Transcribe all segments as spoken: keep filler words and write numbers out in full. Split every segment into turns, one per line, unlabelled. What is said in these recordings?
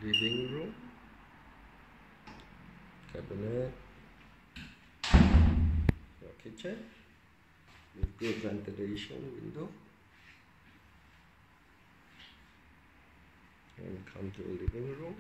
living room, cabinet, your kitchen with good ventilation window, and come to the living room.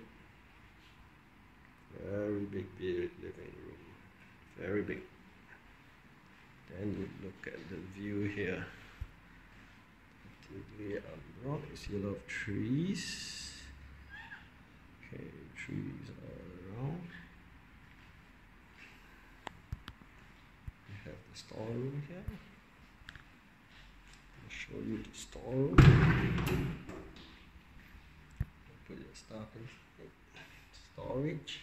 Very big living room, very big. Then you look at the view here. Completely unblocked. You see a lot of trees. Okay, trees all around. You have the storeroom here. I'll show you the storeroom. Put your stuff inside. Storage.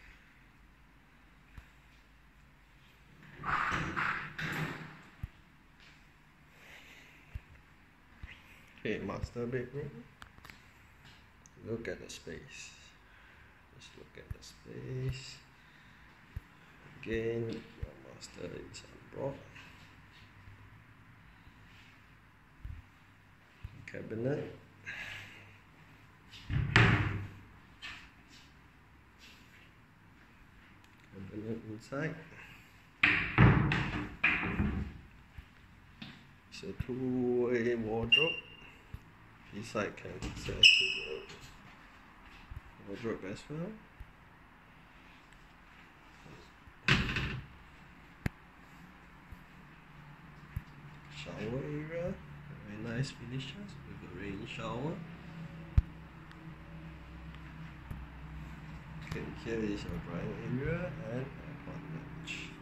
Okay, master bedroom. Look at the space. Just look at the space. Again, your master is unblocked. Cabinet. Cabinet inside. It's a two-way wardrobe. This side can access to the wardrobe as well. Shower area, very nice finishes with a rain shower. Okay, here is your drying area and aircon lounge.